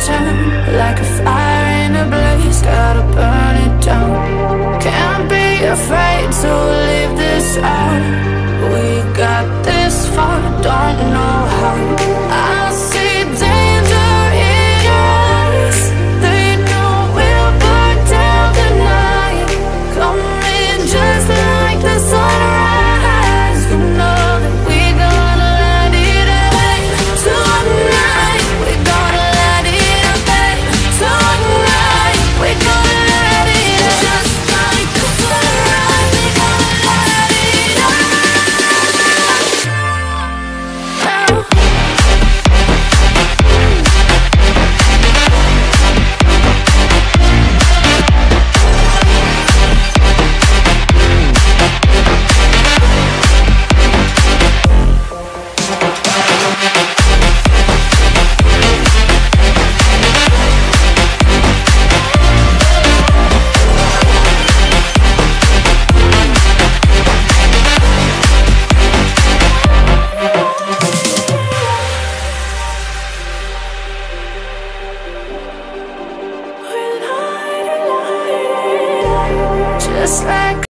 town, like a fire in a blaze, gotta burn it down. Can't be afraid to leave this out.